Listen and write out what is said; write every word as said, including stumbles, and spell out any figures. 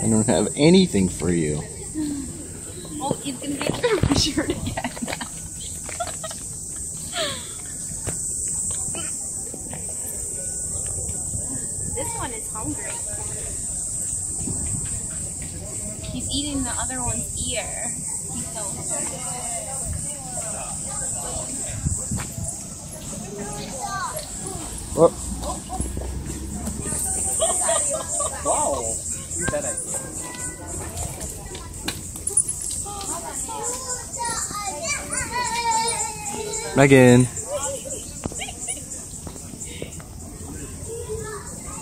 I don't have anything for you. Oh, he's gonna get your shirt again. This one is hungry. He's eating the other one's ear. He's so hungry. Oh. Wow, you bet I Megan.